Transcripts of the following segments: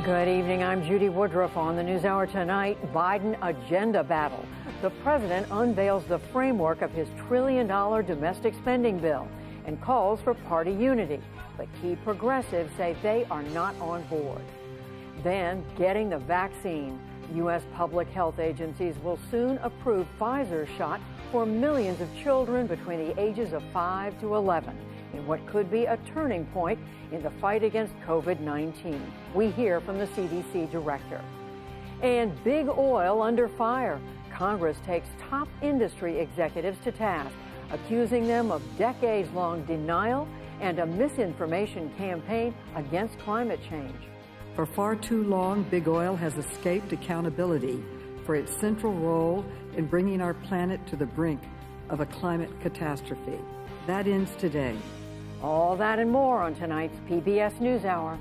Good evening. I'm Judy Woodruff. On the NewsHour tonight, Biden agenda battle. The president unveils the framework of his trillion-dollar domestic spending bill and calls for party unity. But key progressives say they are not on board. Then, getting the vaccine. U.S. public health agencies will soon approve Pfizer's shot for millions of children between the ages of 5 to 11 in what could be a turning point in the fight against COVID-19. We hear from the CDC director. And big oil under fire. Congress takes top industry executives to task, accusing them of decades-long denial and a misinformation campaign against climate change. For far too long, big oil has escaped accountability for its central role in bringing our planet to the brink of a climate catastrophe. That ends today. All that and more on tonight's PBS NewsHour.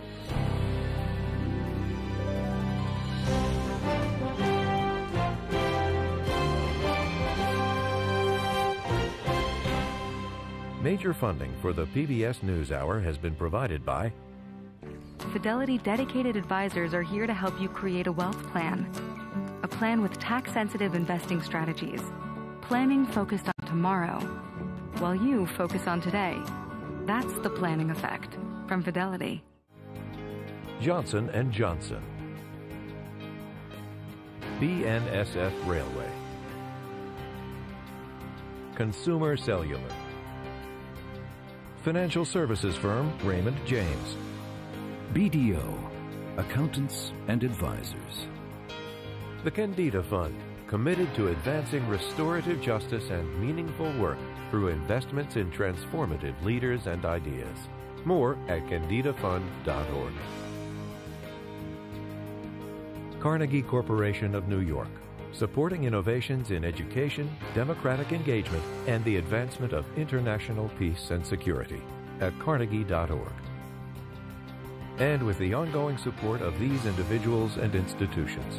Major funding for the PBS NewsHour has been provided by Fidelity dedicated advisors are here to help you create a wealth plan. A plan with tax-sensitive investing strategies. Planning focused on tomorrow, while you focus on today. That's the planning effect from Fidelity. Johnson & Johnson, BNSF Railway, Consumer Cellular, Financial Services Firm Raymond James, BDO, Accountants and Advisors. The Candida Fund, committed to advancing restorative justice and meaningful work through investments in transformative leaders and ideas. More at candidafund.org. Carnegie Corporation of New York, supporting innovations in education, democratic engagement, and the advancement of international peace and security at carnegie.org. And with the ongoing support of these individuals and institutions.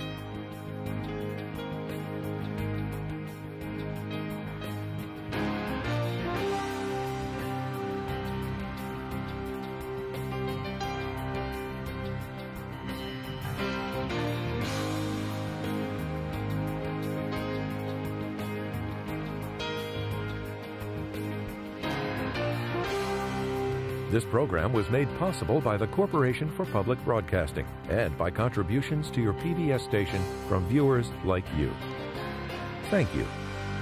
This program was made possible by the Corporation for Public Broadcasting and by contributions to your PBS station from viewers like you. Thank you.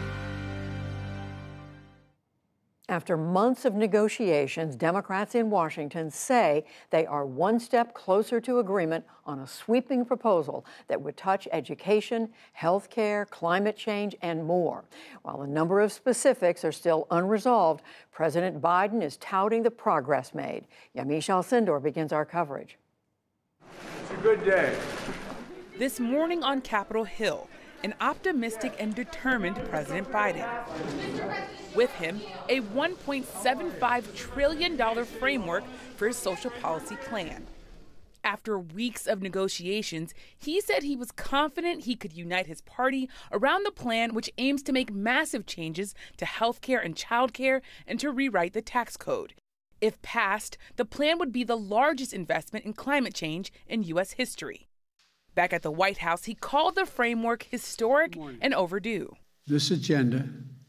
After months of negotiations, Democrats in Washington say they are one step closer to agreement on a sweeping proposal that would touch education, health care, climate change, and more. While a number of specifics are still unresolved, President Biden is touting the progress made. Yamiche Alcindor begins our coverage. It's a good day. This morning on Capitol Hill, an optimistic and determined President Biden. With him, a $1.75 trillion framework for his social policy plan. After weeks of negotiations, he said he was confident he could unite his party around the plan, which aims to make massive changes to health care and child care and to rewrite the tax code. If passed, the plan would be the largest investment in climate change in U.S. history. Back at the White House, he called the framework historic and overdue. This agenda,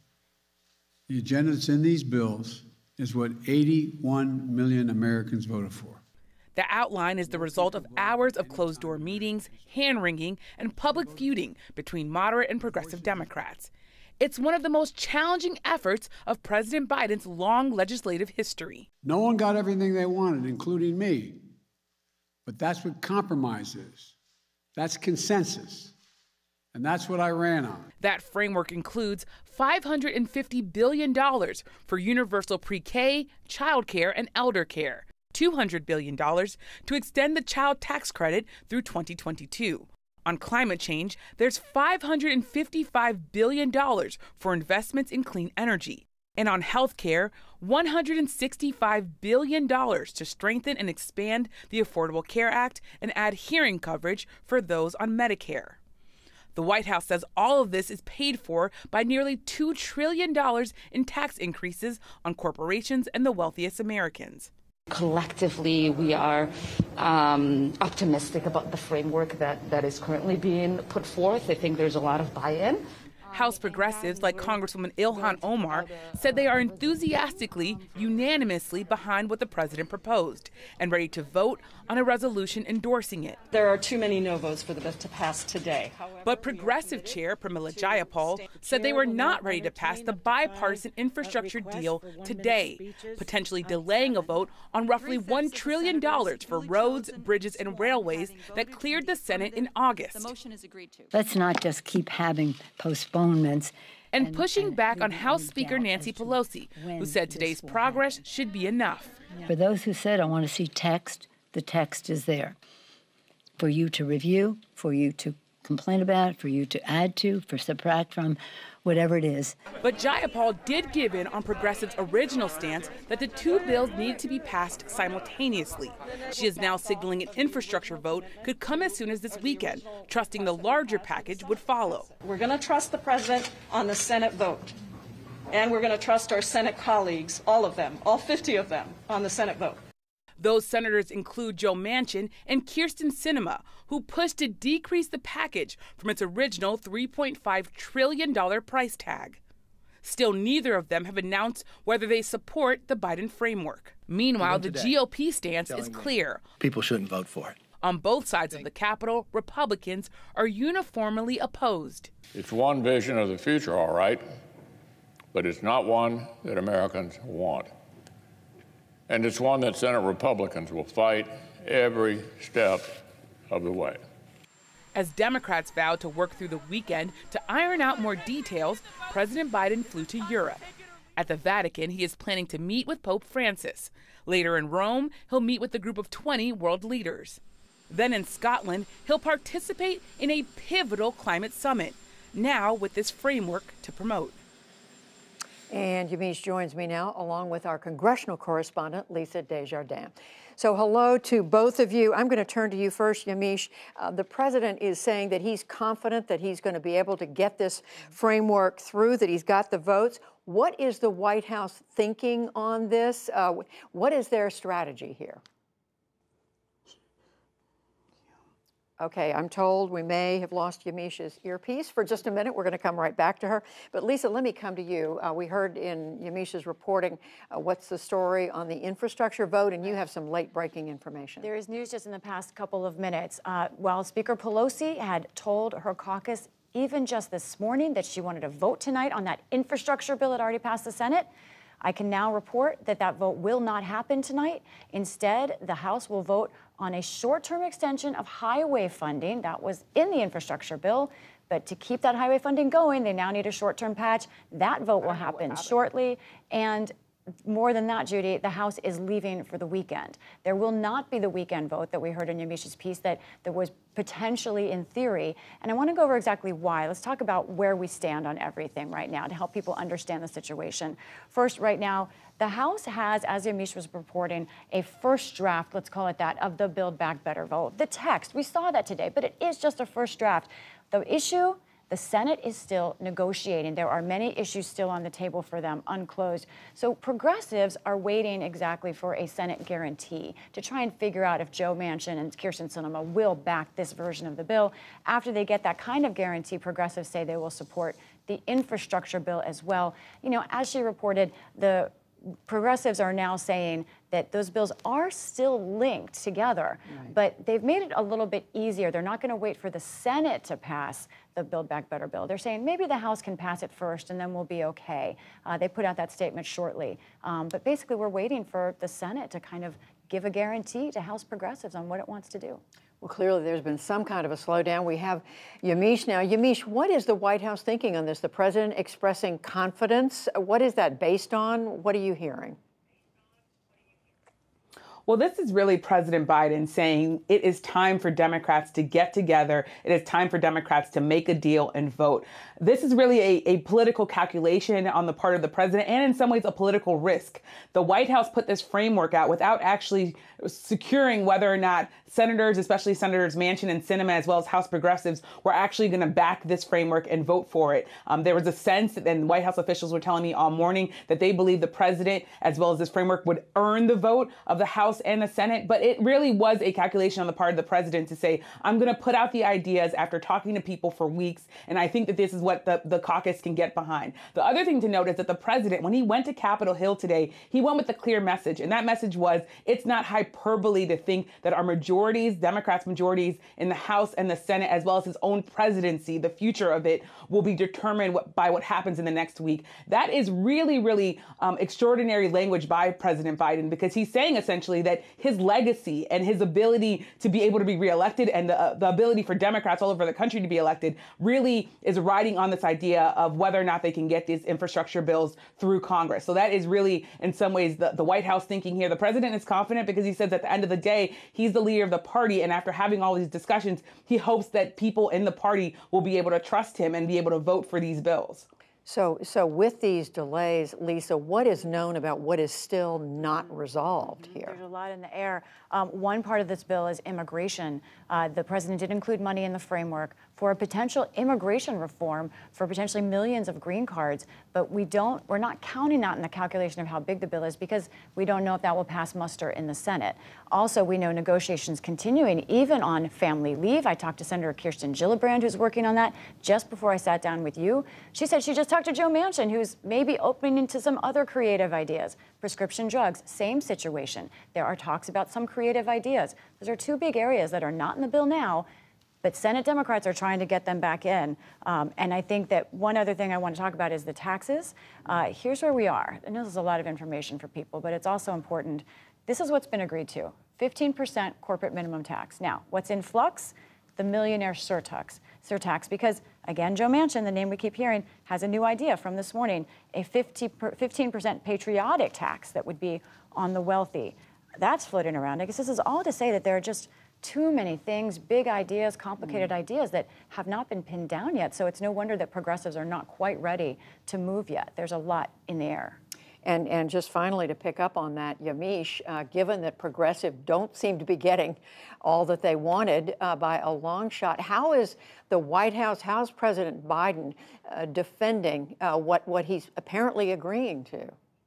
the agenda that's in these bills, is what 81 million Americans voted for. The outline is the result of hours of closed-door meetings, hand-wringing, and public feuding between moderate and progressive Democrats. It's one of the most challenging efforts of President Biden's long legislative history. No one got everything they wanted, including me. But that's what compromise is. That's consensus. And that's what I ran on. That framework includes $550 billion for universal pre-K, child care, and elder care, $200 billion to extend the child tax credit through 2022. On climate change, there's $555 billion for investments in clean energy. And on health care, $165 billion to strengthen and expand the Affordable Care Act and add hearing coverage for those on Medicare. The White House says all of this is paid for by nearly $2 trillion in tax increases on corporations and the wealthiest Americans. Collectively, we are optimistic about the framework that is currently being put forth. I think there's a lot of buy-in. House progressives like Congresswoman Ilhan Omar said they are enthusiastically, unanimously behind what the president proposed and ready to vote on a resolution endorsing it. There are too many no votes for the bill to pass today. But Progressive Chair Pramila Jayapal said they were not ready to pass the bipartisan infrastructure deal today, potentially delaying a vote on roughly $1 trillion for roads, bridges, and railways that cleared the Senate in August. Let's not just keep having postponements. And pushing back on House Speaker Nancy Pelosi, who said today's progress should be enough. For those who said, I want to see text, the text is there for you to review, for you to complain about, for you to add to, for subtract from, whatever it is. But Jayapal did give in on Progressive's original stance that the two bills need to be passed simultaneously. She is now signaling an infrastructure vote could come as soon as this weekend, trusting the larger package would follow. We're going to trust the president on the Senate vote. And we're going to trust our Senate colleagues, all of them, all 50 of them, on the Senate vote. Those senators include Joe Manchin and Kyrsten Sinema, who pushed to decrease the package from its original $3.5 trillion price tag. Still, neither of them have announced whether they support the Biden framework. Meanwhile, the GOP stance is clear. People shouldn't vote for it. On both sides of the Capitol, Republicans are uniformly opposed. It's one vision of the future, all right, but it's not one that Americans want. And it's one that Senate Republicans will fight every step of the way. As Democrats vowed to work through the weekend to iron out more details, President Biden flew to Europe. At the Vatican, he is planning to meet with Pope Francis. Later in Rome, he'll meet with a group of 20 world leaders. Then in Scotland, he'll participate in a pivotal climate summit, now with this framework to promote. And Yamiche joins me now, along with our congressional correspondent, Lisa Desjardins. So hello to both of you. I'm going to turn to you first, Yamiche. The president is saying that he's confident that he's going to be able to get this framework through, that he's got the votes. What is the White House thinking on this? What is their strategy here? Okay, I'm told we may have lost Yamiche's earpiece for just a minute. We're going to come right back to her. But Lisa, let me come to you. We heard in Yamiche's reporting what's the story on the infrastructure vote, and you have some late-breaking information. There is news just in the past couple of minutes. While Speaker Pelosi had told her caucus even just this morning that she wanted to vote tonight on that infrastructure bill that already passed the Senate, I can now report that that vote will not happen tonight. Instead, the House will vote on a short-term extension of highway funding that was in the infrastructure bill. But to keep that highway funding going, they now need a short-term patch. That vote will happen shortly. And more than that, Judy, the House is leaving for the weekend. There will not be the weekend vote that we heard in Yamiche's piece that was potentially in theory. And I want to go over exactly why. Let's talk about where we stand on everything right now to help people understand the situation. First, right now, the House has, as Yamiche was reporting, a first draft, let's call it that, of the Build Back Better vote. The text, we saw that today, but it is just a first draft. The issue, the Senate is still negotiating. There are many issues still on the table for them, unclosed. So progressives are waiting exactly for a Senate guarantee to try and figure out if Joe Manchin and Kyrsten Sinema will back this version of the bill. After they get that kind of guarantee, progressives say they will support the infrastructure bill as well. You know, as she reported, the progressives are now saying that those bills are still linked together, but they've made it a little bit easier. They're not going to wait for the Senate to pass the Build Back Better bill. They're saying maybe the House can pass it first and then we'll be okay. They put out that statement shortly. But basically, we're waiting for the Senate to kind of give a guarantee to House progressives on what it wants to do. Well, clearly there's been some kind of a slowdown. We have Yamiche now. Yamiche, what is the White House thinking on this? The president expressing confidence. What is that based on? What are you hearing? Well, this is really President Biden saying it is time for Democrats to get together. It is time for Democrats to make a deal and vote. This is really a political calculation on the part of the president and in some ways a political risk. The White House put this framework out without actually securing whether or not senators, especially Senators Manchin and Sinema, as well as House progressives, were actually going to back this framework and vote for it. There was a sense, and White House officials were telling me all morning, that they believe the president, as well as this framework, would earn the vote of the House and the Senate. But it really was a calculation on the part of the president to say, I'm going to put out the ideas after talking to people for weeks. And I think that this is what the caucus can get behind. The other thing to note is that the president, when he went to Capitol Hill today, he went with a clear message. And that message was, it's not hyperbole to think that our majorities, Democrats' majorities in the House and the Senate, as well as his own presidency, the future of it, will be determined by what happens in the next week. That is really, really extraordinary language by President Biden, because he's saying essentially that his legacy and his ability to be able to be reelected and the ability for Democrats all over the country to be elected really is riding on this idea of whether or not they can get these infrastructure bills through Congress. So that is really, in some ways, the White House thinking here. The president is confident because he says at the end of the day, he's the leader of the party. And after having all these discussions, he hopes that people in the party will be able to trust him and be able to vote for these bills. So with these delays, Lisa, what is known about what is still not resolved here? There's a lot in the air. One part of this bill is immigration. The president did include money in the framework for a potential immigration reform for potentially millions of green cards, but we're not counting that in the calculation of how big the bill is because we don't know if that will pass muster in the Senate. Also, we know negotiations continuing even on family leave. I talked to Senator Kirsten Gillibrand, who's working on that, just before I sat down with you. She said she just talked to Joe Manchin, who's maybe opening into some other creative ideas. Prescription drugs, same situation. There are talks about some creative ideas. Those are two big areas that are not in the bill now, but Senate Democrats are trying to get them back in. And I think that one other thing I want to talk about is the taxes. Here's where we are. I know this is a lot of information for people, but it's also important. This is what's been agreed to, 15% corporate minimum tax. Now, what's in flux? The millionaire surtax, because, again, Joe Manchin, the name we keep hearing, has a new idea from this morning, a 15% patriotic tax that would be on the wealthy. That's floating around. I guess this is all to say that there are just too many things, big ideas, complicated ideas that have not been pinned down yet. So it's no wonder that progressives are not quite ready to move yet. There's a lot in the air. And just finally, to pick up on that, Yamiche, given that progressive don't seem to be getting all that they wanted by a long shot, how is the White House, how's President Biden defending what he's apparently agreeing to?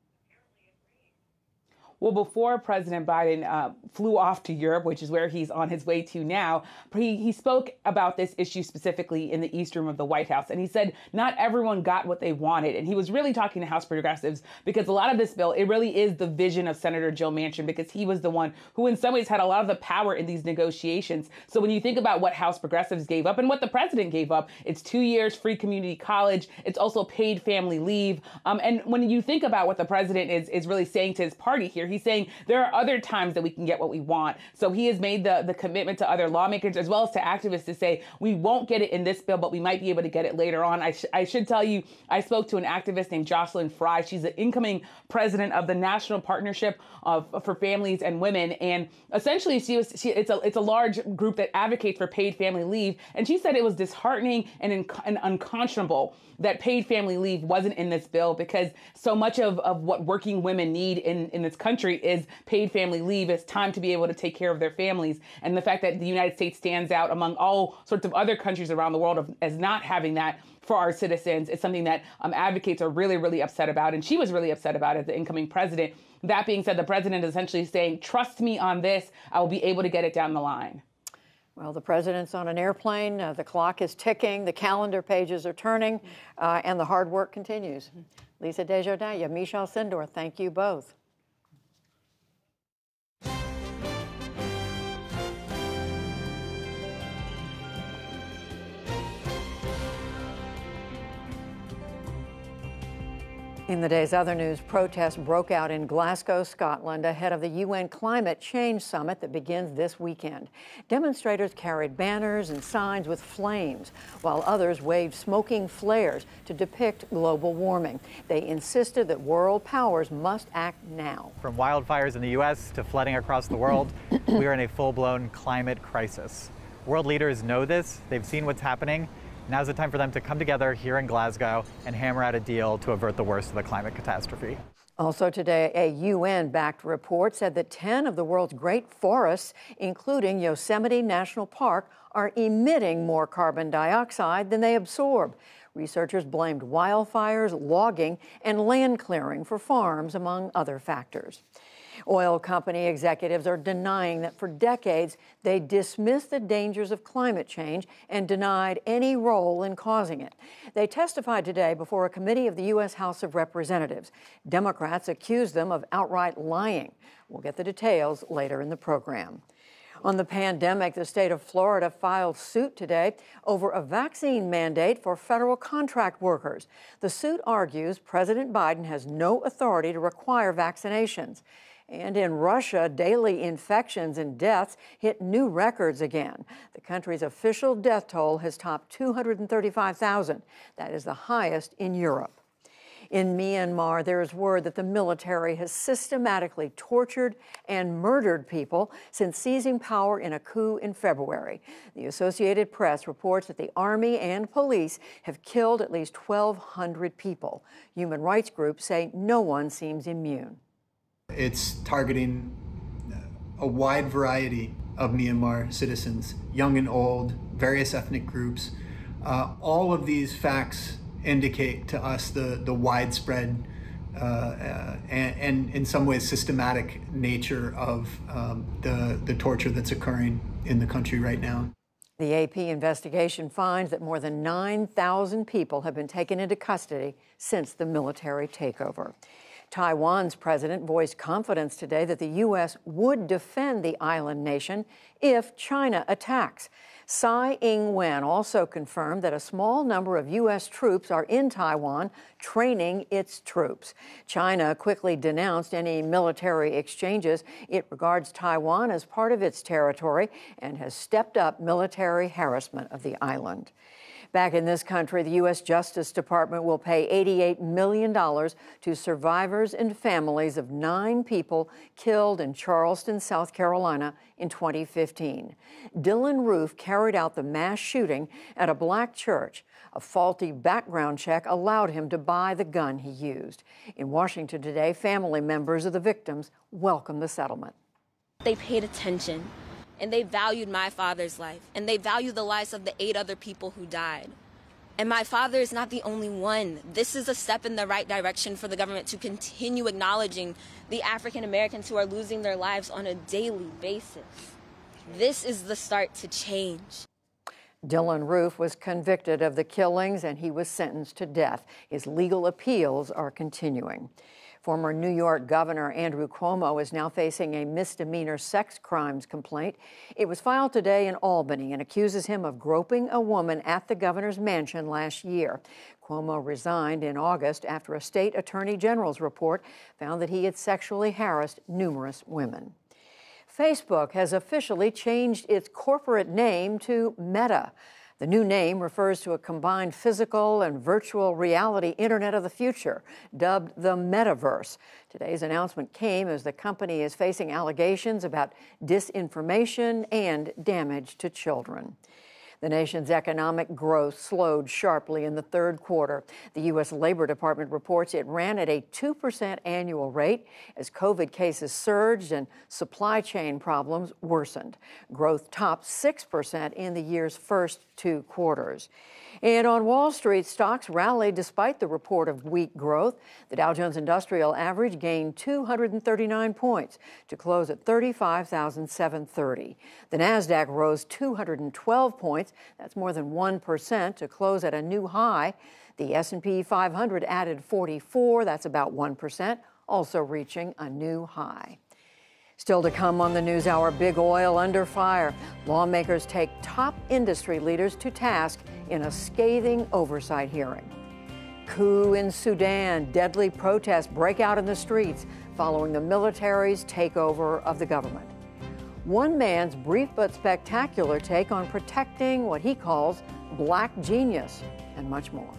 Well, before President Biden flew off to Europe, which is where he's on his way to now, he spoke about this issue specifically in the East Room of the White House. And he said not everyone got what they wanted. And he was really talking to House progressives because a lot of this bill, it really is the vision of Senator Joe Manchin, because he was the one who in some ways had a lot of the power in these negotiations. So when you think about what House progressives gave up and what the president gave up, it's 2 years free community college. It's also paid family leave. And when you think about what the president is really saying to his party here, he's saying there are other times that we can get what we want. So he has made the commitment to other lawmakers as well as to activists to say, we won't get it in this bill, but we might be able to get it later on. I should tell you, I spoke to an activist named Jocelyn Fry. She's the incoming president of the National Partnership for Families and Women. And essentially, it's a large group that advocates for paid family leave. And she said it was disheartening and unconscionable that paid family leave wasn't in this bill, because so much of what working women need in this country is paid family leave. It's time to be able to take care of their families. And the fact that the United States stands out among all sorts of other countries around the world as not having that for our citizens is something that advocates are really, really upset about. And she was really upset about it as the incoming president. That being said, the president is essentially saying, trust me on this. I will be able to get it down the line. Well, the president's on an airplane, the clock is ticking, the calendar pages are turning, and the hard work continues. Lisa Desjardins, Yamiche Alcindor, thank you both. In the day's other news, protests broke out in Glasgow, Scotland, ahead of the UN Climate Change Summit that begins this weekend. Demonstrators carried banners and signs with flames, while others waved smoking flares to depict global warming. They insisted that world powers must act now. From wildfires in the U.S. to flooding across the world, we are in a full-blown climate crisis. World leaders know this. They've seen what's happening. Now's the time for them to come together here in Glasgow and hammer out a deal to avert the worst of the climate catastrophe. Also today, a UN-backed report said that 10 of the world's great forests, including Yosemite National Park, are emitting more carbon dioxide than they absorb. Researchers blamed wildfires, logging, and land clearing for farms, among other factors. Oil company executives are denying that for decades they dismissed the dangers of climate change and denied any role in causing it. They testified today before a committee of the U.S. House of Representatives. Democrats accused them of outright lying. We'll get the details later in the program. On the pandemic, the state of Florida filed suit today over a vaccine mandate for federal contract workers. The suit argues President Biden has no authority to require vaccinations. And in Russia, daily infections and deaths hit new records again. The country's official death toll has topped 235,000. That is the highest in Europe. In Myanmar, there is word that the military has systematically tortured and murdered people since seizing power in a coup in February. The Associated Press reports that the army and police have killed at least 1,200 people. Human rights groups say no one seems immune. It's targeting a wide variety of Myanmar citizens, young and old, various ethnic groups. All of these facts indicate to us the widespread and in some ways systematic nature of the torture that's occurring in the country right now. The AP investigation finds that more than 9,000 people have been taken into custody since the military takeover. Taiwan's president voiced confidence today that the U.S. would defend the island nation if China attacks. Tsai Ing-wen also confirmed that a small number of U.S. troops are in Taiwan training its troops. China quickly denounced any military exchanges. It regards Taiwan as part of its territory and has stepped up military harassment of the island. Back in this country, the U.S. Justice Department will pay $88 million to survivors and families of 9 people killed in Charleston, South Carolina in 2015. Dylan Roof carried out the mass shooting at a black church. A faulty background check allowed him to buy the gun he used. In Washington today, family members of the victims welcomed the settlement. They paid attention. And they valued my father's life, and they value the lives of the 8 other people who died. And my father is not the only one. This is a step in the right direction for the government to continue acknowledging the African Americans who are losing their lives on a daily basis. This is the start to change. Dylan Roof was convicted of the killings and he was sentenced to death. His legal appeals are continuing. Former New York Governor Andrew Cuomo is now facing a misdemeanor sex crimes complaint. It was filed today in Albany and accuses him of groping a woman at the governor's mansion last year. Cuomo resigned in August after a state attorney general's report found that he had sexually harassed numerous women. Facebook has officially changed its corporate name to Meta. The new name refers to a combined physical and virtual reality Internet of the future, dubbed the Metaverse. Today's announcement came as the company is facing allegations about disinformation and damage to children. The nation's economic growth slowed sharply in the third quarter. The U.S. Labor Department reports it ran at a 2% annual rate as COVID cases surged and supply chain problems worsened. Growth topped 6% in the year's first 2 quarters. And on Wall Street, stocks rallied despite the report of weak growth. The Dow Jones Industrial Average gained 239 points to close at 35,730. The Nasdaq rose 212 points. That's more than 1% to close at a new high. The S&P 500 added 44. That's about 1%, also reaching a new high. Still to come on the NewsHour, big oil under fire. Lawmakers take top industry leaders to task in a scathing oversight hearing. Coup in Sudan. Deadly protests break out in the streets following the military's takeover of the government. One man's brief but spectacular take on protecting what he calls black genius, and much more.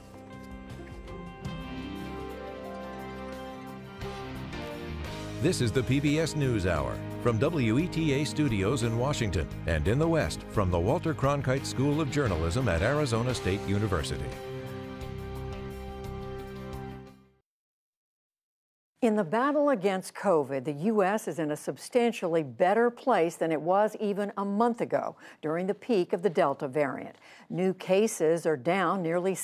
This is the PBS NewsHour from WETA Studios in Washington and in the West from the Walter Cronkite School of Journalism at Arizona State University. In the battle against COVID, the U.S. is in a substantially better place than it was even a month ago during the peak of the Delta variant. New cases are down nearly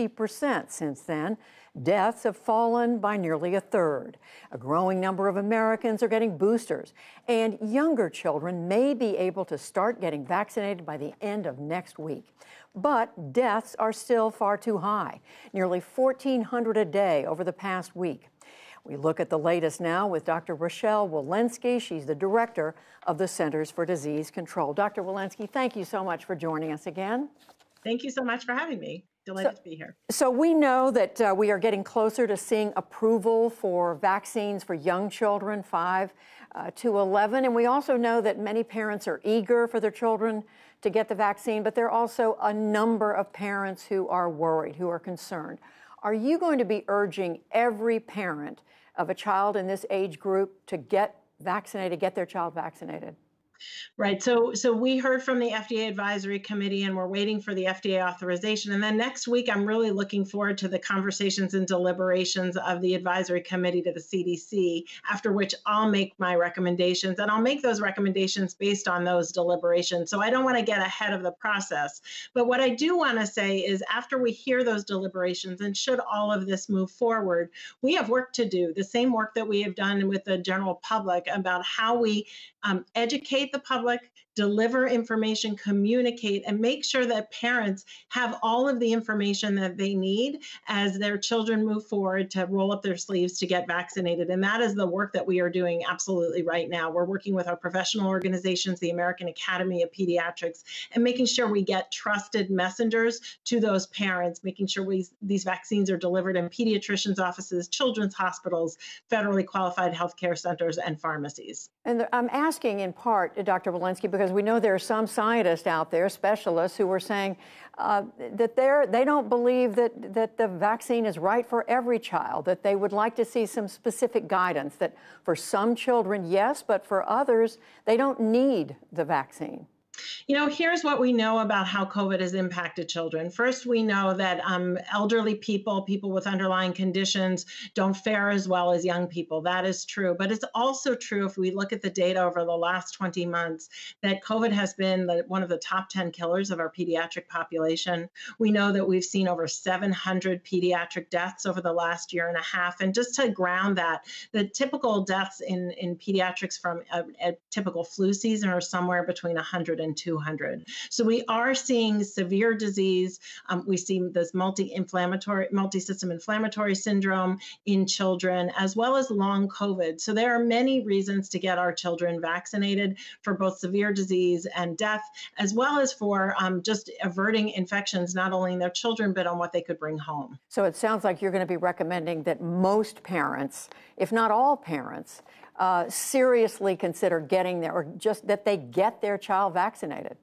60% since then. Deaths have fallen by nearly a third. A growing number of Americans are getting boosters, and younger children may be able to start getting vaccinated by the end of next week. But deaths are still far too high, nearly 1,400 a day over the past week. We look at the latest now with Dr. Rochelle Walensky. She's the director of the Centers for Disease Control. Dr. Walensky, thank you so much for joining us again. Thank you so much for having me. Delighted to be here. So we know that we are getting closer to seeing approval for vaccines for young children, 5 to 11. And we also know that many parents are eager for their children to get the vaccine, but there are also a number of parents who are worried, who are concerned. Are you going to be urging every parent of a child in this age group to get vaccinated, get their child vaccinated? Right. So we heard from the FDA Advisory Committee, and we're waiting for the FDA authorization. And then next week, I'm really looking forward to the conversations and deliberations of the Advisory Committee to the CDC, after which I'll make my recommendations. And I'll make those recommendations based on those deliberations. So I don't want to get ahead of the process. But what I do want to say is after we hear those deliberations, and should all of this move forward, we have work to do, the same work that we have done with the general public about how we educate the public, deliver information, communicate, and make sure that parents have all of the information that they need as their children move forward to roll up their sleeves to get vaccinated. And that is the work that we are doing absolutely right now. We're working with our professional organizations, the American Academy of Pediatrics, and making sure we get trusted messengers to those parents, making sure these vaccines are delivered in pediatricians' offices, children's hospitals, federally qualified healthcare centers, and pharmacies. And I'm asking in part, Dr. Walensky, because we know there are some scientists out there, specialists, who are saying that they don't believe that the vaccine is right for every child, that they would like to see some specific guidance, that for some children, yes, but for others, they don't need the vaccine. You know, here's what we know about how COVID has impacted children. First, we know that elderly people with underlying conditions don't fare as well as young people. That is true. But it's also true, if we look at the data over the last 20 months, that COVID has been one of the top 10 killers of our pediatric population. We know that we've seen over 700 pediatric deaths over the last year and a half. And just to ground that, the typical deaths in pediatrics from a typical flu season are somewhere between 100 and 200. So we are seeing severe disease. We see this multi-system inflammatory syndrome in children, as well as long COVID. So there are many reasons to get our children vaccinated for both severe disease and death, as well as for just averting infections, not only in their children, but on what they could bring home. So it sounds like you're going to be recommending that most parents, if not all parents, seriously consider getting there, or just that they get their child vaccinated.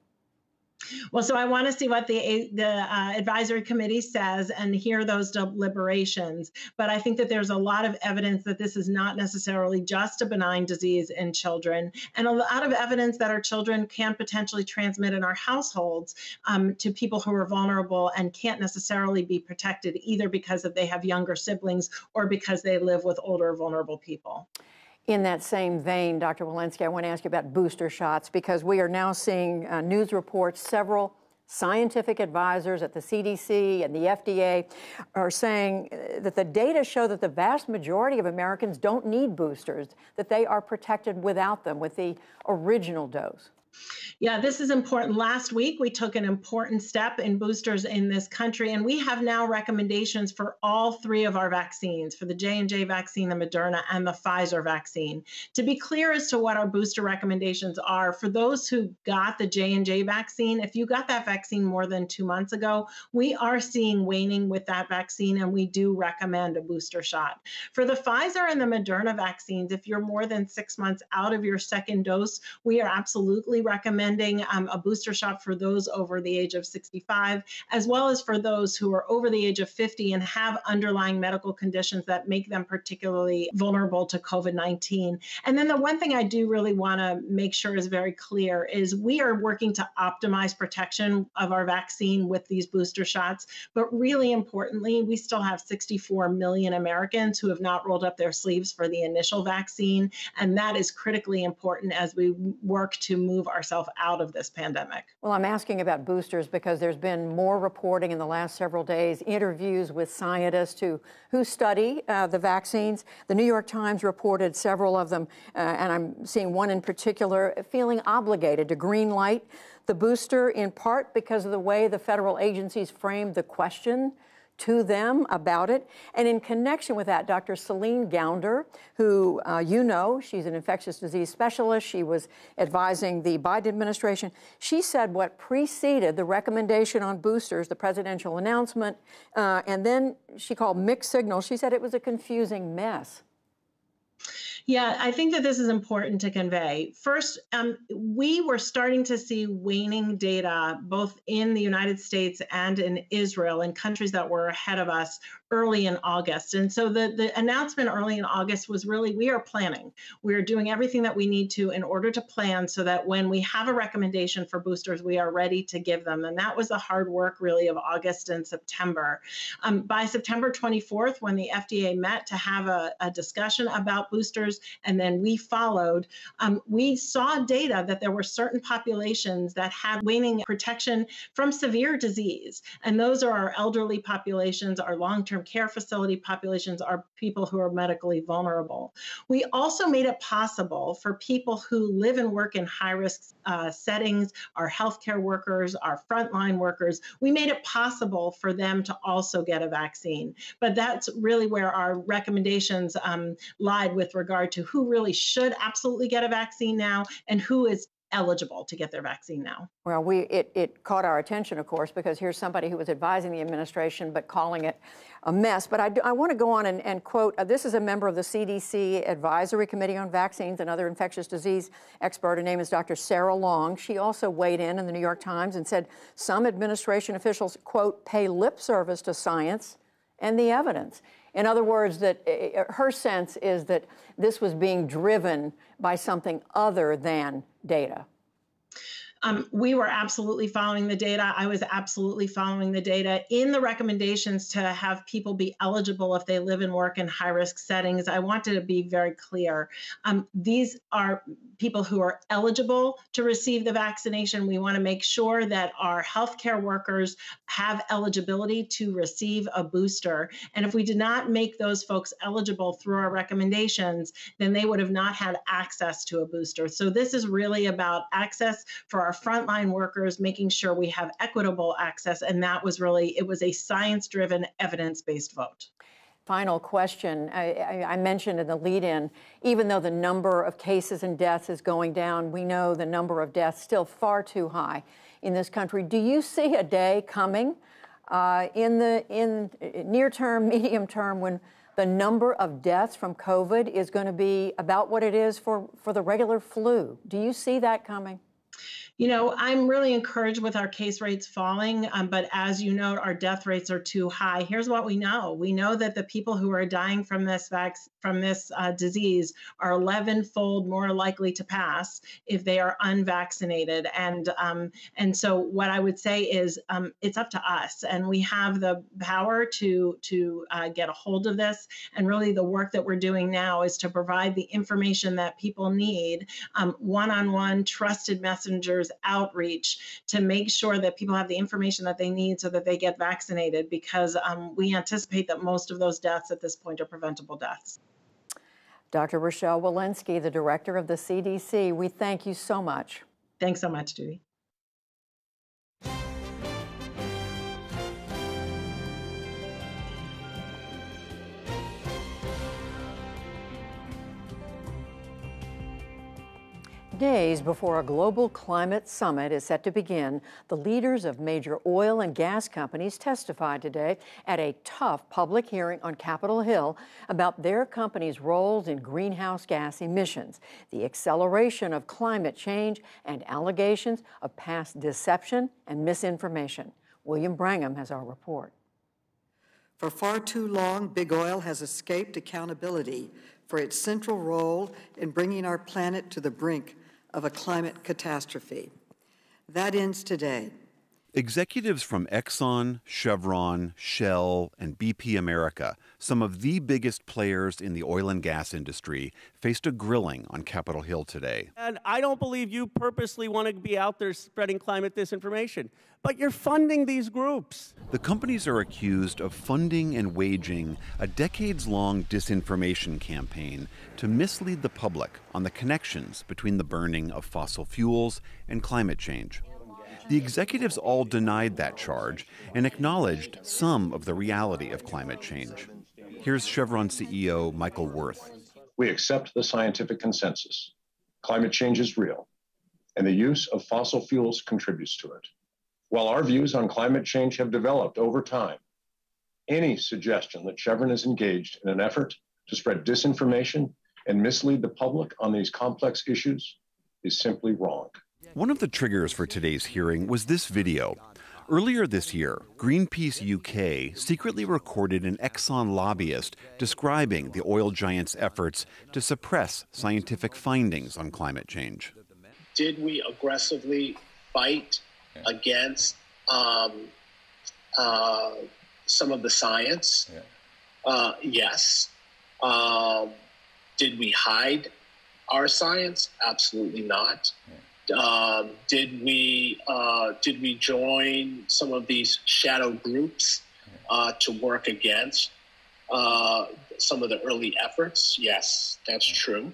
Well, so I want to see what the advisory committee says and hear those deliberations. But I think that there's a lot of evidence that this is not necessarily just a benign disease in children, and a lot of evidence that our children can potentially transmit in our households to people who are vulnerable and can't necessarily be protected, either because they have younger siblings or because they live with older vulnerable people. In that same vein, Dr. Walensky, I want to ask you about booster shots, because we are now seeing news reports. Several scientific advisors at the CDC and the FDA are saying that the data show that the vast majority of Americans don't need boosters, that they are protected without them, with the original dose. Yeah, this is important. Last week, we took an important step in boosters in this country, and we have now recommendations for all 3 of our vaccines, for the J&J vaccine, the Moderna, and the Pfizer vaccine. To be clear as to what our booster recommendations are, for those who got the J&J vaccine, if you got that vaccine more than 2 months ago, we are seeing waning with that vaccine, and we do recommend a booster shot. For the Pfizer and the Moderna vaccines, if you're more than 6 months out of your second dose, we are absolutely recommending a booster shot for those over the age of 65, as well as for those who are over the age of 50 and have underlying medical conditions that make them particularly vulnerable to COVID-19. And then the one thing I do really want to make sure is very clear is we are working to optimize protection of our vaccine with these booster shots. But really importantly, we still have 64 million Americans who have not rolled up their sleeves for the initial vaccine. And that is critically important as we work to move ourselves out of this pandemic. Well, I'm asking about boosters because there's been more reporting in the last several days, interviews with scientists who study the vaccines. The New York Times reported several of them, and I'm seeing one in particular, feeling obligated to green light the booster, in part because of the way the federal agencies framed the question to them about it. And in connection with that, Dr. Celine Gounder, who she's an infectious disease specialist. She was advising the Biden administration. She said what preceded the recommendation on boosters, the presidential announcement, and then she called mixed signals. She said it was a confusing mess. Yeah, I think that this is important to convey. First, we were starting to see waning data both in the United States and in Israel, in countries that were ahead of us early in August. And so the announcement early in August was really, we are planning. We are doing everything that we need to in order to plan so that when we have a recommendation for boosters, we are ready to give them. And that was the hard work really of August and September. By September 24th, when the FDA met to have a discussion about boosters, and then we followed, we saw data that there were certain populations that had waning protection from severe disease. And those are our elderly populations, our long-term care facility populations, are people who are medically vulnerable. We also made it possible for people who live and work in high-risk settings, our healthcare workers, our frontline workers. We made it possible for them to also get a vaccine. But that's really where our recommendations lied with regard to who really should absolutely get a vaccine now and who is eligible to get their vaccine now. Well, it caught our attention, of course, because here's somebody who was advising the administration but calling it a mess. But I want to go on and quote, this is a member of the CDC Advisory Committee on Vaccines, another infectious disease expert. Her name is Dr. Sarah Long. She also weighed in the New York Times and said some administration officials, quote, pay lip service to science and the evidence. In other words, that her sense is that this was being driven by something other than data. We were absolutely following the data. I was absolutely following the data. In the recommendations to have people be eligible if they live and work in high-risk settings, I wanted to be very clear. These are people who are eligible to receive the vaccination. We want to make sure that our healthcare workers have eligibility to receive a booster. And if we did not make those folks eligible through our recommendations, then they would have not had access to a booster. So this is really about access for our frontline workers, making sure we have equitable access. And that was really, it was a science-driven, evidence-based vote. Final question. I mentioned in the lead-in, even though the number of cases and deaths is going down, we know the number of deaths still far too high in this country. Do you see a day coming in near term, medium term, when the number of deaths from COVID is going to be about what it is for the regular flu? Do you see that coming? You know, I'm really encouraged with our case rates falling, but as you know, our death rates are too high. Here's what we know. We know that the people who are dying from this disease are 11-fold more likely to pass if they are unvaccinated. And so what I would say is it's up to us, and we have the power to get a hold of this. And really the work that we're doing now is to provide the information that people need, one-on-one trusted messengers outreach, to make sure that people have the information that they need so that they get vaccinated, because we anticipate that most of those deaths at this point are preventable deaths. Dr. Rochelle Walensky, the director of the CDC, we thank you so much. Thanks so much, Judy. Days before a global climate summit is set to begin, the leaders of major oil and gas companies testified today at a tough public hearing on Capitol Hill about their companies' roles in greenhouse gas emissions, the acceleration of climate change, and allegations of past deception and misinformation. William Brangham has our report. For far too long, big oil has escaped accountability for its central role in bringing our planet to the brink of a climate catastrophe. That ends today. Executives from Exxon, Chevron, Shell, and BP America, some of the biggest players in the oil and gas industry, faced a grilling on Capitol Hill today. And I don't believe you purposely want to be out there spreading climate disinformation, but you're funding these groups. The companies are accused of funding and waging a decades-long disinformation campaign to mislead the public on the connections between the burning of fossil fuels and climate change. The executives all denied that charge and acknowledged some of the reality of climate change. Here's Chevron CEO Michael Wirth. We accept the scientific consensus. Climate change is real, and the use of fossil fuels contributes to it. While our views on climate change have developed over time, any suggestion that Chevron is engaged in an effort to spread disinformation and mislead the public on these complex issues is simply wrong. One of the triggers for today's hearing was this video. Earlier this year, Greenpeace UK secretly recorded an Exxon lobbyist describing the oil giant's efforts to suppress scientific findings on climate change. Did we aggressively fight against some of the science? Yes. Did we hide our science? Absolutely not. Did we join some of these shadow groups to work against some of the early efforts? Yes, that's true.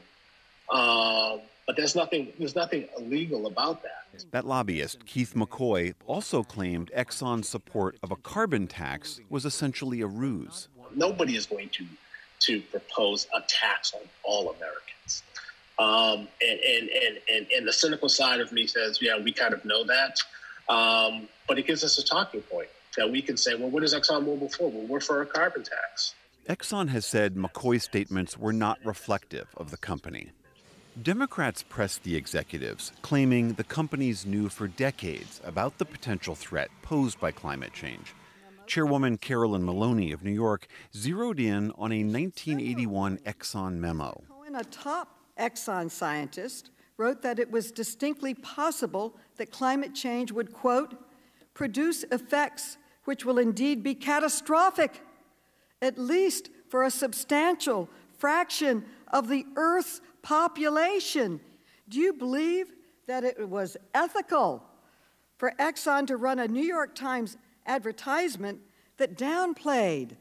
But there's nothing illegal about that. That lobbyist, Keith McCoy, also claimed Exxon's support of a carbon tax was essentially a ruse. Nobody is going to propose a tax on all Americans. And the cynical side of me says, yeah, we kind of know that. But it gives us a talking point that we can say, well, what is ExxonMobil for? Well, we're for a carbon tax. Exxon has said McCoy's statements were not reflective of the company. Democrats pressed the executives, claiming the companies knew for decades about the potential threat posed by climate change. Chairwoman Carolyn Maloney of New York zeroed in on a 1981 Exxon memo. A top Exxon scientist wrote that it was distinctly possible that climate change would, quote, produce effects which will indeed be catastrophic, at least for a substantial fraction of the Earth's population. Do you believe that it was ethical for Exxon to run a New York Times advertisement that downplayed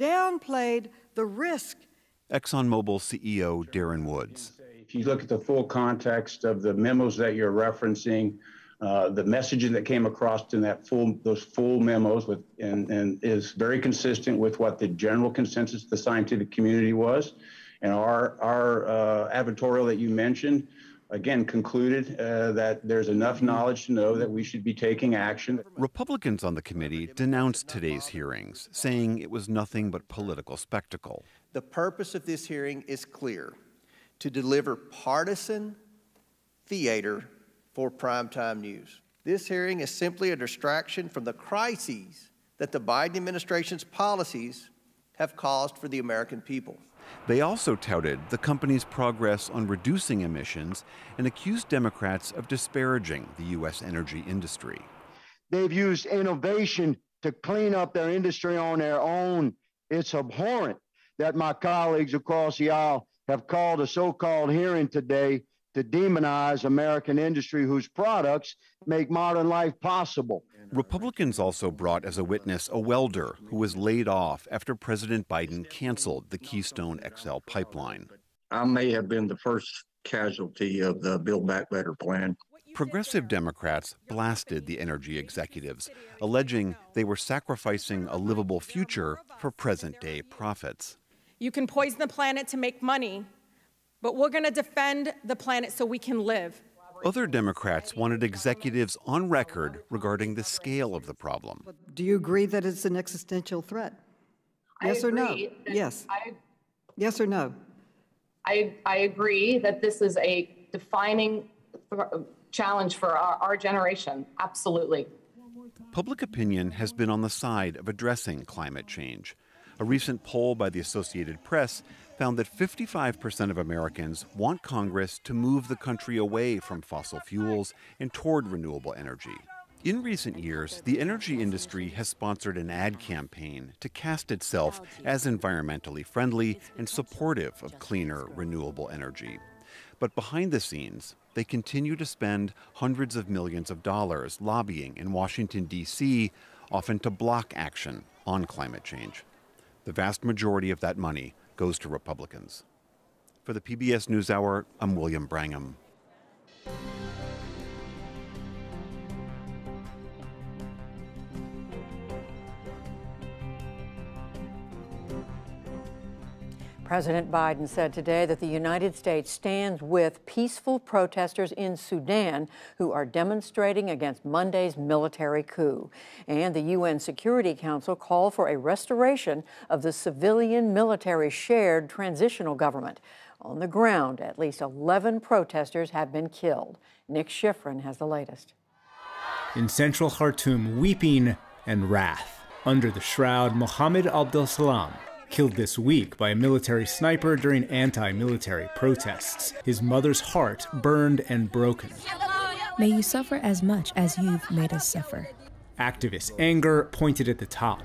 the risk? ExxonMobil CEO Darren Woods. If you look at the full context of the memos that you're referencing, the messaging that came across in those full memos and is very consistent with what the general consensus of the scientific community was. And our advertorial that you mentioned, again, concluded that there's enough knowledge to know that we should be taking action. Republicans on the committee denounced today's hearings, saying it was nothing but political spectacle. The purpose of this hearing is clear: to deliver partisan theater for primetime news. This hearing is simply a distraction from the crises that the Biden administration's policies have caused for the American people. They also touted the company's progress on reducing emissions and accused Democrats of disparaging the U.S. energy industry. They've used innovation to clean up their industry on their own. It's abhorrent that my colleagues across the aisle have called a so-called hearing today to demonize American industry whose products make modern life possible. Republicans also brought as a witness a welder who was laid off after President Biden canceled the Keystone XL pipeline. I may have been the first casualty of the Build Back Better plan. Progressive Democrats blasted the energy executives, alleging they were sacrificing a livable future for present-day profits. You can poison the planet to make money, but we're going to defend the planet so we can live. Other Democrats wanted executives on record regarding the scale of the problem. Do you agree that it's an existential threat? Yes or no? Yes. Yes or no? I agree that this is a defining challenge for our generation. Absolutely. Public opinion has been on the side of addressing climate change. A recent poll by the Associated Press found that 55% of Americans want Congress to move the country away from fossil fuels and toward renewable energy. In recent years, the energy industry has sponsored an ad campaign to cast itself as environmentally friendly and supportive of cleaner, renewable energy. But behind the scenes, they continue to spend hundreds of millions of dollars lobbying in Washington, D.C., often to block action on climate change. The vast majority of that money goes to Republicans. For the PBS NewsHour, I'm William Brangham. President Biden said today that the United States stands with peaceful protesters in Sudan who are demonstrating against Monday's military coup. And the UN Security Council called for a restoration of the civilian-military shared transitional government. On the ground, at least 11 protesters have been killed. Nick Schifrin has the latest. In central Khartoum, weeping and wrath. Under the shroud, Mohammed Abdel Salam, killed this week by a military sniper during anti-military protests. His mother's heart burned and broken. May you suffer as much as you've made us suffer. Activists' anger pointed at the top.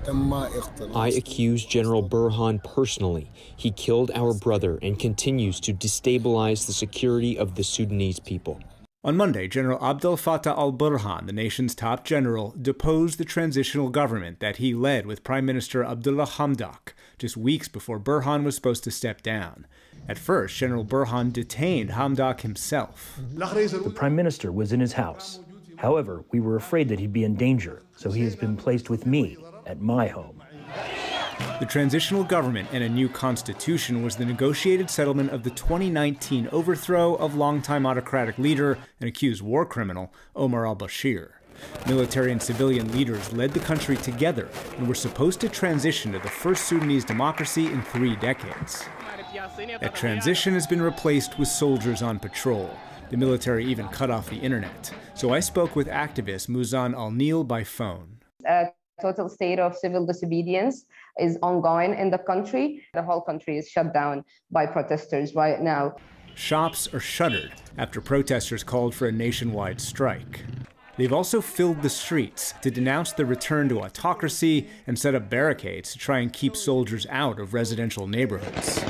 I accuse General Burhan personally. He killed our brother and continues to destabilize the security of the Sudanese people. On Monday, General Abdel Fattah al-Burhan, the nation's top general, deposed the transitional government that he led with Prime Minister Abdullah Hamdok, just weeks before Burhan was supposed to step down. At first, General Burhan detained Hamdok himself. The Prime Minister was in his house. However, we were afraid that he'd be in danger, so he has been placed with me at my home. The transitional government and a new constitution was the negotiated settlement of the 2019 overthrow of longtime autocratic leader and accused war criminal Omar al-Bashir. Military and civilian leaders led the country together and were supposed to transition to the first Sudanese democracy in 3 decades. That transition has been replaced with soldiers on patrol. The military even cut off the internet. So I spoke with activist Muzan Al-Nil by phone. A total state of civil disobedience is ongoing in the country. The whole country is shut down by protesters right now. Shops are shuttered after protesters called for a nationwide strike. They've also filled the streets to denounce the return to autocracy and set up barricades to try and keep soldiers out of residential neighborhoods.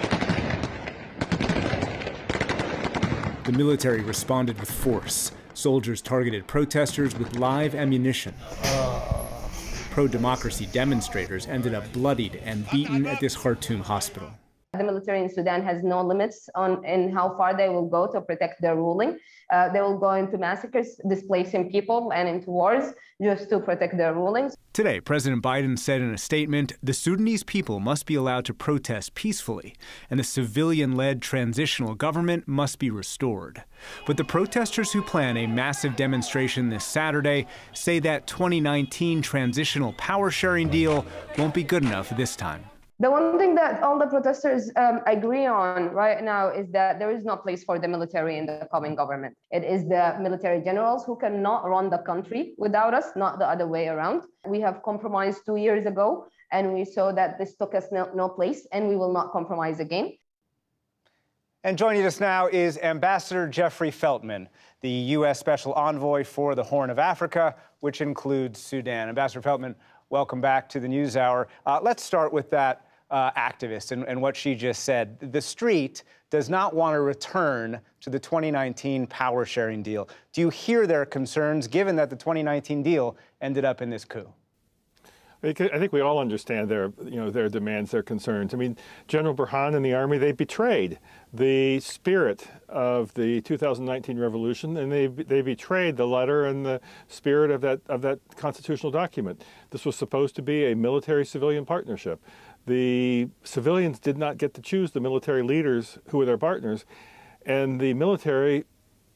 The military responded with force. Soldiers targeted protesters with live ammunition. Pro-democracy demonstrators ended up bloodied and beaten at this Khartoum hospital. The military in Sudan has no limits in how far they will go to protect their ruling. They will go into massacres, displacing people, and into wars just to protect their rulings. Today, President Biden said in a statement, the Sudanese people must be allowed to protest peacefully, and the civilian-led transitional government must be restored. But the protesters who plan a massive demonstration this Saturday say that 2019 transitional power-sharing deal won't be good enough this time. The one thing that all the protesters agree on right now is that there is no place for the military in the coming government. It is the military generals who cannot run the country without us, not the other way around. We have compromised 2 years ago, and we saw that this took us no place, and we will not compromise again. And joining us now is Ambassador Jeffrey Feltman, the U.S. Special Envoy for the Horn of Africa, which includes Sudan. Ambassador Feltman, welcome back to the NewsHour. Let's start with that activist and what she just said. The street does not want to return to the 2019 power-sharing deal. Do you hear their concerns, given that the 2019 deal ended up in this coup? I think we all understand their demands, their concerns. I mean, General Burhan and the army, they betrayed the spirit of the 2019 revolution, and they betrayed the letter and the spirit of that constitutional document. This was supposed to be a military-civilian partnership. The civilians did not get to choose the military leaders who were their partners, and the military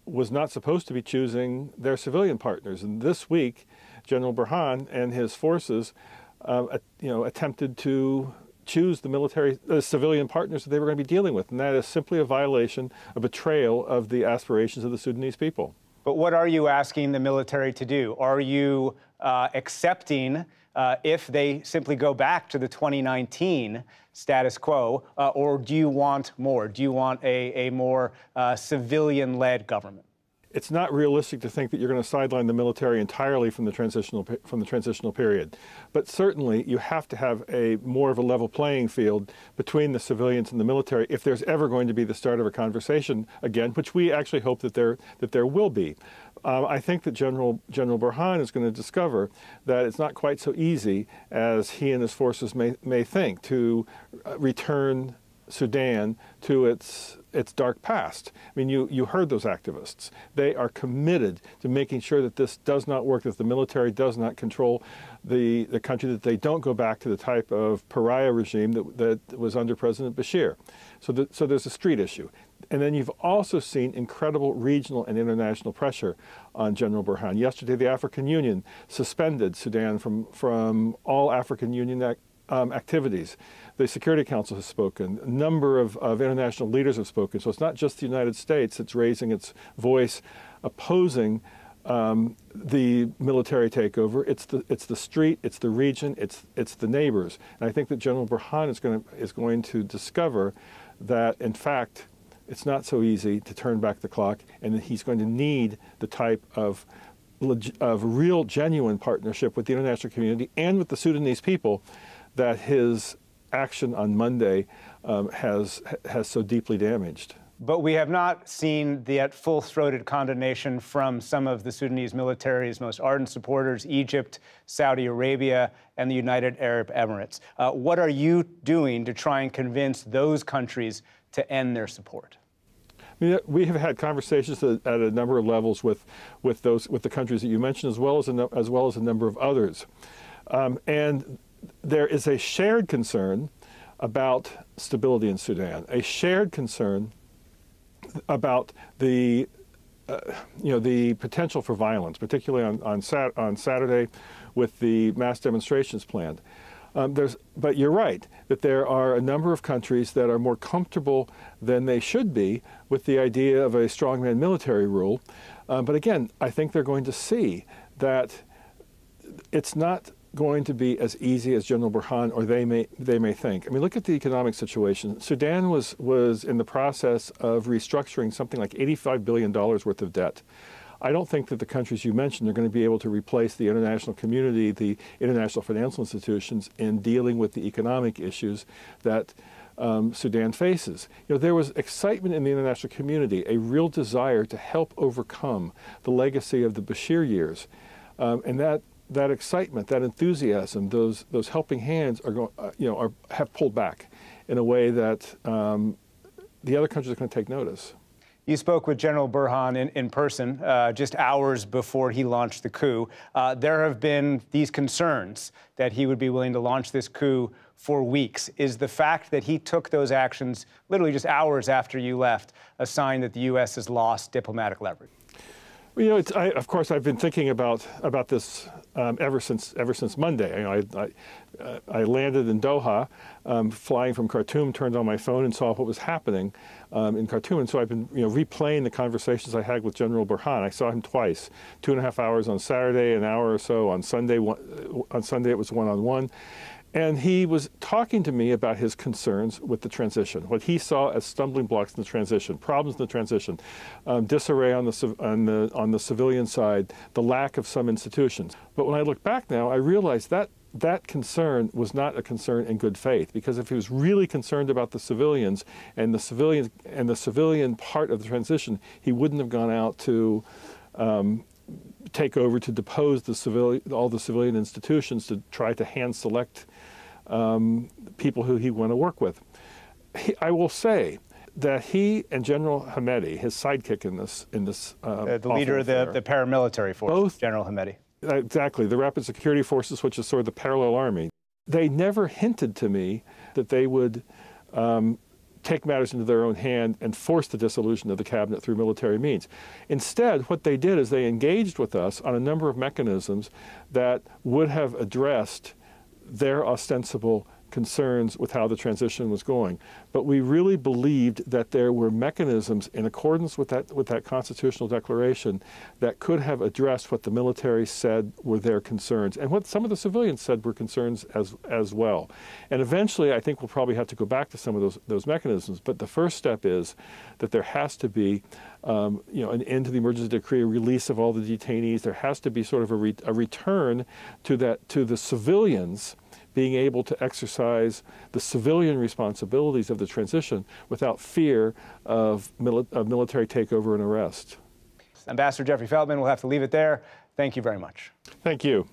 was not supposed to be choosing their civilian partners. And this week, General Burhan and his forces, attempted to choose the civilian partners that they were going to be dealing with. And that is simply a violation, a betrayal of the aspirations of the Sudanese people. But what are you asking the military to do? Are you accepting if they simply go back to the 2019 status quo, or do you want more? Do you want a more civilian-led government? It's not realistic to think that you're going to sideline the military entirely from the transitional period. But certainly you have to have more of a level playing field between the civilians and the military if there's ever going to be the start of a conversation again, which we actually hope that there will be. I think that General Burhan is going to discover that it's not quite so easy as he and his forces may think to return Sudan to its dark past. I mean, you heard those activists. They are committed to making sure that this does not work, that the military does not control the country, that they don't go back to the type of pariah regime that was under President Bashir. So there's a street issue. And then you've also seen incredible regional and international pressure on General Burhan. Yesterday, the African Union suspended Sudan from all African Union activities. The Security Council has spoken. A number of international leaders have spoken. So it's not just the United States that's raising its voice opposing the military takeover. It's the street, it's the region, it's the neighbors. And I think that General Burhan is going to discover that, in fact, it's not so easy to turn back the clock, and that he's going to need the type of real, genuine partnership with the international community and with the Sudanese people that his action on Monday has so deeply damaged. But we have not seen the full-throated condemnation from some of the Sudanese military's most ardent supporters, Egypt, Saudi Arabia, and the United Arab Emirates. What are you doing to try and convince those countries to end their support? I mean, we have had conversations at a number of levels with the countries that you mentioned, as well as a number of others, and there is a shared concern about stability in Sudan, a shared concern about the potential for violence, particularly on Saturday with the mass demonstrations planned. But you're right that there are a number of countries that are more comfortable than they should be with the idea of a strongman military rule. But again, I think they're going to see that it's not going to be as easy as General Burhan or they may think. I mean, look at the economic situation. Sudan was in the process of restructuring something like $85 billion worth of debt. I don't think that the countries you mentioned are going to be able to replace the international community, the international financial institutions, in dealing with the economic issues that Sudan faces. There was excitement in the international community, a real desire to help overcome the legacy of the Bashir years, and that excitement, that enthusiasm, those helping hands have pulled back in a way that the other countries are going to take notice. You spoke with General Burhan in person just hours before he launched the coup. There have been these concerns that he would be willing to launch this coup for weeks. Is the fact that he took those actions literally just hours after you left a sign that the U.S. has lost diplomatic leverage? Well, of course, I've been thinking about this ever since Monday. I landed in Doha, flying from Khartoum, turned on my phone and saw what was happening in Khartoum, and so I've been replaying the conversations I had with General Burhan. I saw him twice, 2.5 hours on Saturday, an hour or so on Sunday. On Sunday it was one-on-one. And he was talking to me about his concerns with the transition, what he saw as stumbling blocks in the transition, problems in the transition, disarray on the civilian side, the lack of some institutions. But when I look back now, I realize that concern was not a concern in good faith, because if he was really concerned about the civilians and the civilian part of the transition, he wouldn't have gone out to take over, to depose all the civilian institutions, to try to hand select people who he want to work with. I will say that he and General Hamedi, his sidekick in this the leader of the paramilitary force, General Hamedi. Exactly, the Rapid Security Forces, which is sort of the parallel army. They never hinted to me that they would take matters into their own hand and force the dissolution of the cabinet through military means. Instead, what they did is they engaged with us on a number of mechanisms that would have addressed their ostensible concerns with how the transition was going. But we really believed that there were mechanisms in accordance with that constitutional declaration that could have addressed what the military said were their concerns and what some of the civilians said were concerns as well. And eventually, I think we'll probably have to go back to some of those mechanisms. But the first step is that there has to be an end to the emergency decree, a release of all the detainees. There has to be sort of a return to the civilians being able to exercise the civilian responsibilities of the transition without fear of military takeover and arrest. Ambassador Jeffrey Feltman, we'll have to leave it there. Thank you very much. Thank you.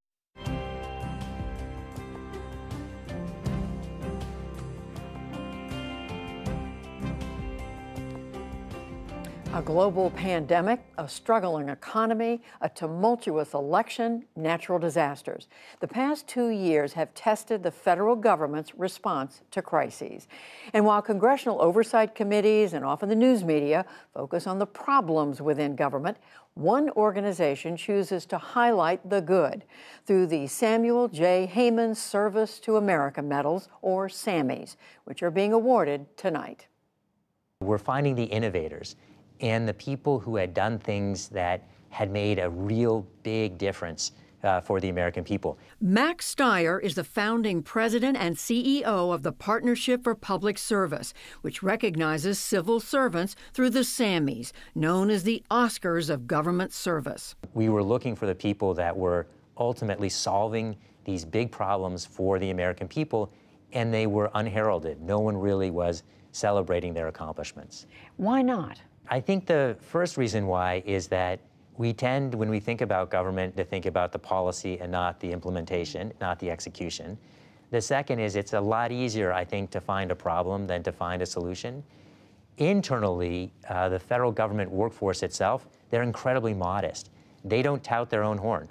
A global pandemic, a struggling economy, a tumultuous election, natural disasters. The past 2 years have tested the federal government's response to crises. And while congressional oversight committees and often the news media focus on the problems within government, one organization chooses to highlight the good through the Samuel J. Heyman Service to America Medals, or SAMMYs, which are being awarded tonight. We're finding the innovators and the people who had done things that had made a real big difference for the American people. Max Stier is the founding president and CEO of the Partnership for Public Service, which recognizes civil servants through the SAMMYs, known as the Oscars of government service. We were looking for the people that were ultimately solving these big problems for the American people, and they were unheralded. No one really was celebrating their accomplishments. Why not? I think the first reason why is that we tend, when we think about government, to think about the policy and not the implementation, not the execution. The second is it's a lot easier, I think, to find a problem than to find a solution. Internally, the federal government workforce itself, they're incredibly modest. They don't tout their own horn.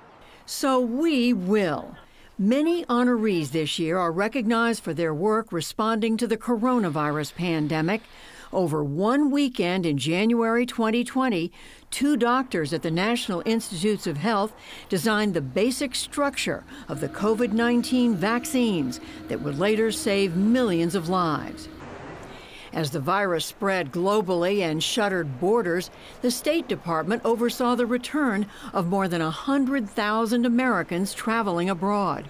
So we will. Many honorees this year are recognized for their work responding to the coronavirus pandemic. Over one weekend in January 2020, 2 doctors at the National Institutes of Health designed the basic structure of the COVID-19 vaccines that would later save millions of lives. As the virus spread globally and shuttered borders, the State Department oversaw the return of more than 100,000 Americans traveling abroad.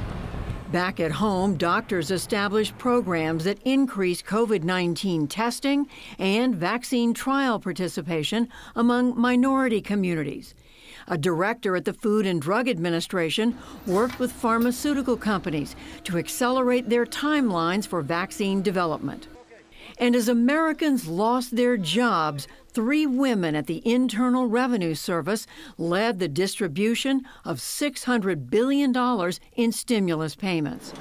Back at home, doctors established programs that increase COVID-19 testing and vaccine trial participation among minority communities. A director at the Food and Drug Administration worked with pharmaceutical companies to accelerate their timelines for vaccine development. And as Americans lost their jobs, 3 women at the Internal Revenue Service led the distribution of $600 billion in stimulus payments.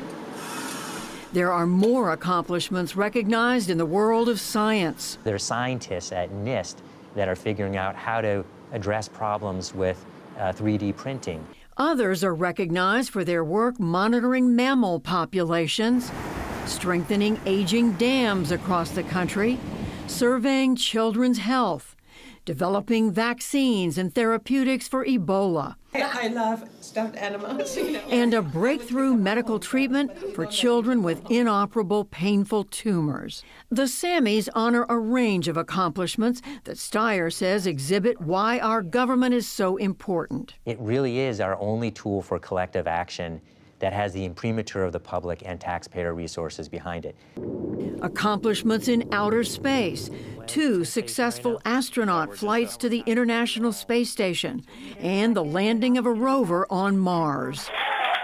There are more accomplishments recognized in the world of science. There are scientists at NIST that are figuring out how to address problems with 3D printing. Others are recognized for their work monitoring mammal populations, strengthening aging dams across the country, surveying children's health, developing vaccines and therapeutics for Ebola. I love stuffed animals. And a breakthrough medical treatment for children with inoperable, painful tumors. The SAMMYs honor a range of accomplishments that Stier says exhibit why our government is so important. It really is our only tool for collective action that has the imprimatur of the public and taxpayer resources behind it. Accomplishments in outer space, 2 successful astronaut flights to the International Space Station, and the landing of a rover on Mars.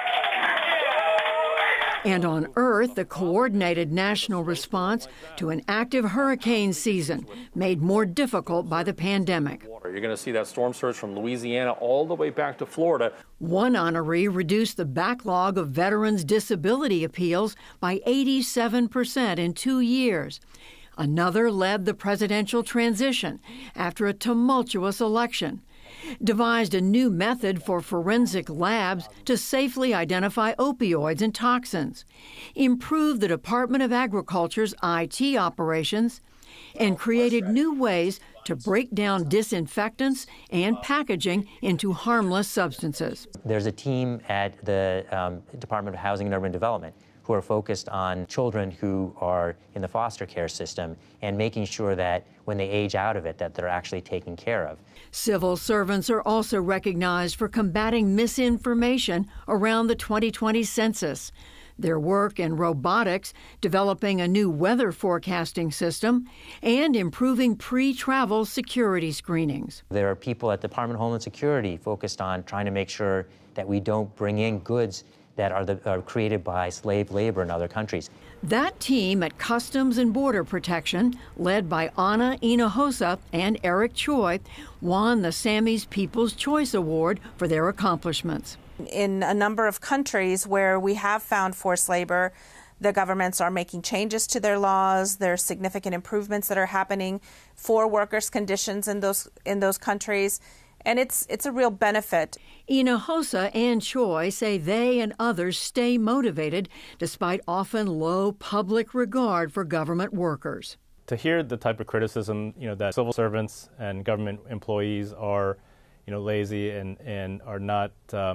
And on Earth, the coordinated national response to an active hurricane season made more difficult by the pandemic. You're going to see that storm surge from Louisiana all the way back to Florida. One honoree reduced the backlog of veterans' disability appeals by 87% in 2 years. Another led the presidential transition after a tumultuous election. devised a new method for forensic labs to safely identify opioids and toxins, improved the Department of Agriculture's IT operations, and created new ways to break down disinfectants and packaging into harmless substances. There's a team at the Department of Housing and Urban Development who are focused on children who are in the foster care system and making sure that when they age out of it, that they're actually taken care of. Civil servants are also recognized for combating misinformation around the 2020 census. Their work in robotics, developing a new weather forecasting system, and improving pre-travel security screenings. There are people at the Department of Homeland Security focused on trying to make sure that we don't bring in goods that are created by slave labor in other countries. That team at Customs and Border Protection, led by Anna Hinojosa and Eric Choi, won the Sammy's People's Choice Award for their accomplishments. In a number of countries where we have found forced labor, the governments are making changes to their laws. There are significant improvements that are happening for workers' conditions in those countries, and it's a real benefit. Hinojosa and Choi say they and others stay motivated despite often low public regard for government workers. To hear the type of criticism, that civil servants and government employees are, lazy and are not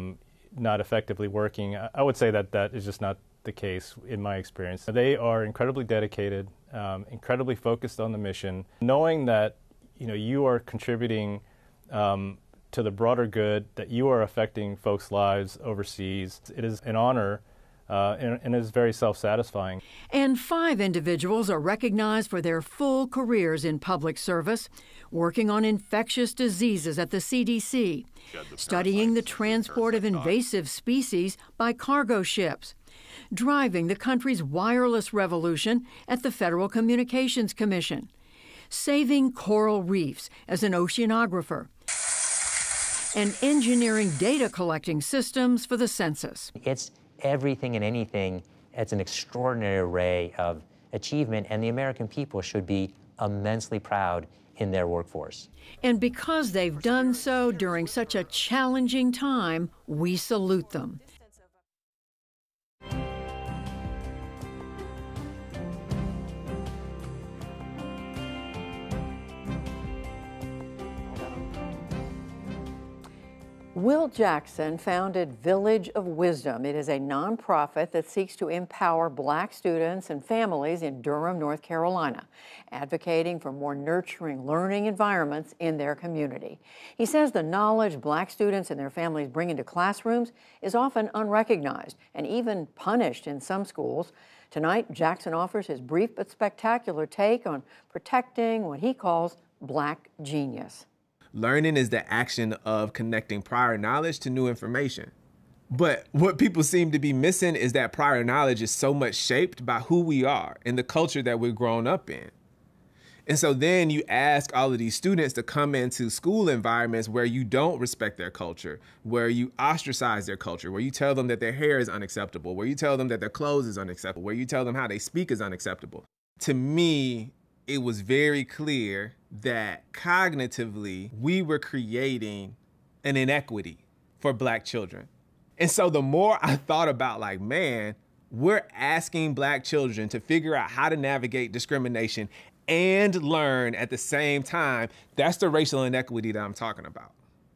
effectively working, I would say that is just not the case in my experience. They are incredibly dedicated, incredibly focused on the mission, knowing that you are contributing to the broader good, that you are affecting folks' lives overseas. It is an honor and is very self-satisfying. And 5 individuals are recognized for their full careers in public service, working on infectious diseases at the CDC, studying the transport of invasive species by cargo ships, driving the country's wireless revolution at the Federal Communications Commission, saving coral reefs as an oceanographer, and engineering data collecting systems for the census. It's everything and anything. It's an extraordinary array of achievement, and the American people should be immensely proud in their workforce. And because they've done so during such a challenging time, we salute them. Will Jackson founded Village of Wisdom. It is a nonprofit that seeks to empower Black students and families in Durham, North Carolina, advocating for more nurturing learning environments in their community. He says the knowledge Black students and their families bring into classrooms is often unrecognized and even punished in some schools. Tonight, Jackson offers his brief but spectacular take on protecting what he calls Black genius. Learning is the action of connecting prior knowledge to new information. But what people seem to be missing is that prior knowledge is so much shaped by who we are and the culture that we're grown up in. And so then you ask all of these students to come into school environments where you don't respect their culture, where you ostracize their culture, where you tell them that their hair is unacceptable, where you tell them that their clothes is unacceptable, where you tell them how they speak is unacceptable. To me, it was very clear that cognitively we were creating an inequity for Black children. And so the more I thought about man, we're asking Black children to figure out how to navigate discrimination and learn at the same time. That's the racial inequity that I'm talking about.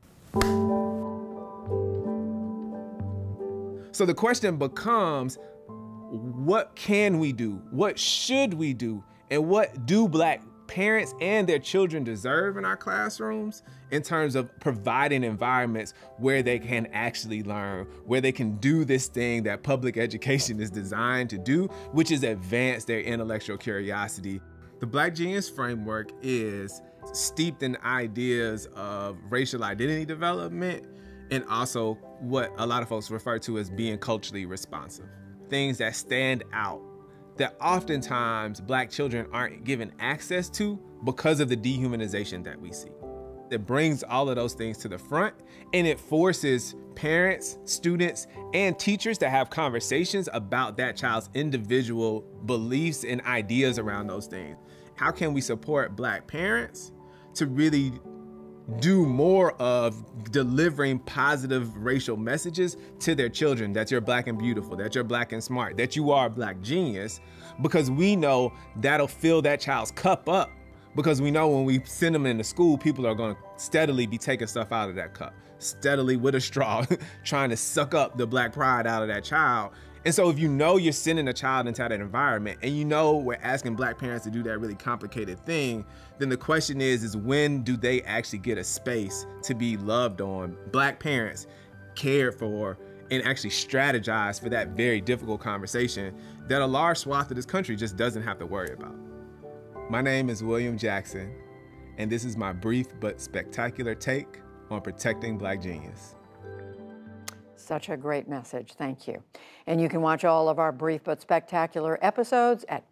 So the question becomes, what can we do? What should we do? And what do Black parents and their children deserve in our classrooms in terms of providing environments where they can actually learn, where they can do this thing that public education is designed to do, which is advance their intellectual curiosity. The Black Genius Framework is steeped in ideas of racial identity development and also what a lot of folks refer to as being culturally responsive. Things that stand out that oftentimes Black children aren't given access to because of the dehumanization that we see. It brings all of those things to the front, and it forces parents, students, and teachers to have conversations about that child's individual beliefs and ideas around those things. How can we support Black parents to really do more of delivering positive racial messages to their children, that you're black and beautiful, that you're black and smart, that you are a black genius, because we know that'll fill that child's cup up. Because we know when we send them into school, people are going to steadily be taking stuff out of that cup, steadily with a straw, trying to suck up the black pride out of that child. And so if you know you're sending a child into that environment, and you know we're asking black parents to do that really complicated thing, then the question is when do they actually get a space to be loved on, black parents cared for, and actually strategize for that very difficult conversation that a large swath of this country just doesn't have to worry about. My name is William Jackson, and this is my brief but spectacular take on protecting Black genius. Such a great message. Thank you. And you can watch all of our brief but spectacular episodes at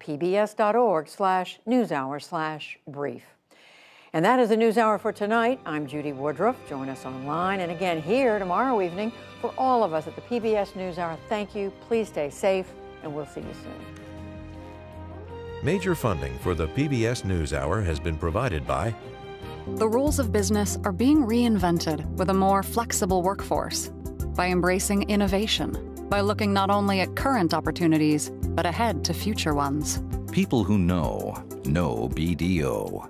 pbs.org/newshour/brief. And that is the NewsHour for tonight. I'm Judy Woodruff. Join us online and again here tomorrow evening. For all of us at the PBS NewsHour, thank you. Please stay safe, and we'll see you soon. Major funding for the PBS NewsHour has been provided by... The rules of business are being reinvented with a more flexible workforce, by embracing innovation, by looking not only at current opportunities, but ahead to future ones. People who know BDO.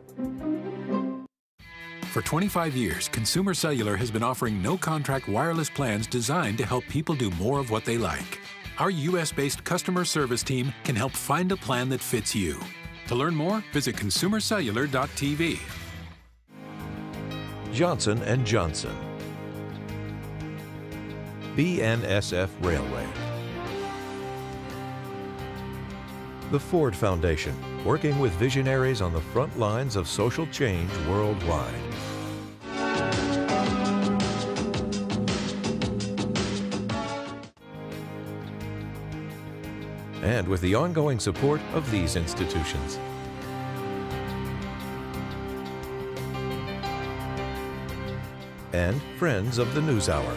For 25 years, Consumer Cellular has been offering no-contract wireless plans designed to help people do more of what they like. Our U.S.-based customer service team can help find a plan that fits you. To learn more, visit consumercellular.tv. Johnson & Johnson. BNSF Railway. The Ford Foundation, working with visionaries on the front lines of social change worldwide. And with the ongoing support of these institutions. And friends of the NewsHour.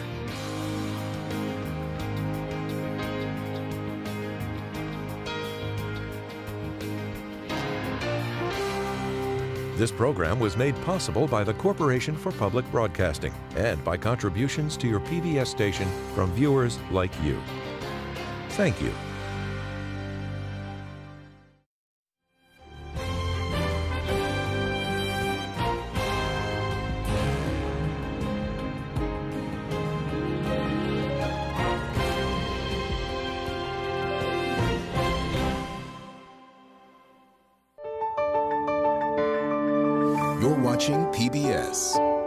This program was made possible by the Corporation for Public Broadcasting and by contributions to your PBS station from viewers like you. Thank you. You're watching PBS.